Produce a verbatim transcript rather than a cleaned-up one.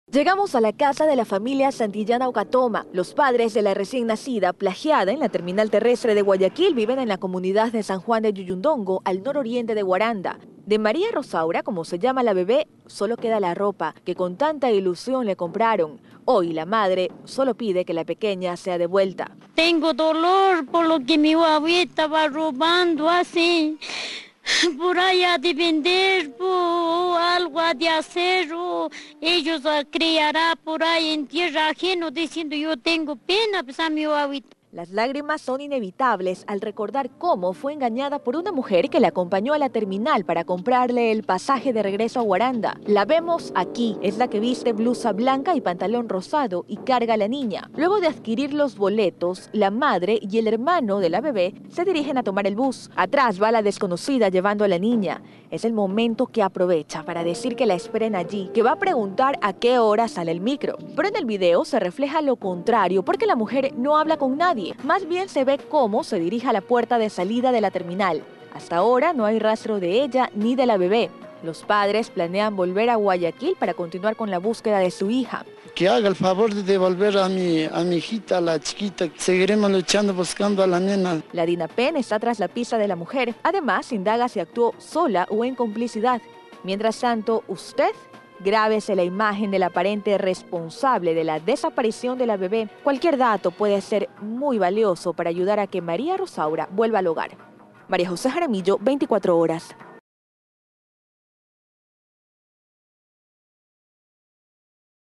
Llegamos a la casa de la familia Santillana Ocatoma. Los padres de la recién nacida, plagiada en la terminal terrestre de Guayaquil, viven en la comunidad de San Juan de Yuyundongo, al nororiente de Guaranda. De María Rosaura, como se llama la bebé, solo queda la ropa que con tanta ilusión le compraron. Hoy la madre solo pide que la pequeña sea devuelta. Tengo dolor por lo que mi abuelita va robando así. Por allá de vender por algo de acero, ellos criarán por ahí en tierra ajena diciendo yo tengo pena, pues a mi abuelita. Las lágrimas son inevitables al recordar cómo fue engañada por una mujer que le acompañó a la terminal para comprarle el pasaje de regreso a Guaranda. La vemos aquí, es la que viste blusa blanca y pantalón rosado y carga a la niña. Luego de adquirir los boletos, la madre y el hermano de la bebé se dirigen a tomar el bus. Atrás va la desconocida llevando a la niña. Es el momento que aprovecha para decir que la esperen allí, que va a preguntar a qué hora sale el micro. Pero en el video se refleja lo contrario porque la mujer no habla con nadie. Más bien se ve cómo se dirige a la puerta de salida de la terminal. Hasta ahora no hay rastro de ella ni de la bebé. Los padres planean volver a Guayaquil para continuar con la búsqueda de su hija. Que haga el favor de devolver a mi, a mi hijita, a la chiquita. Seguiremos luchando, buscando a la nena. La DINAPEN está tras la pista de la mujer. Además, indaga si actuó sola o en complicidad. Mientras tanto, usted grábese la imagen del aparente responsable de la desaparición de la bebé. Cualquier dato puede ser muy valioso para ayudar a que María Rosaura vuelva al hogar. María José Jaramillo, veinticuatro horas.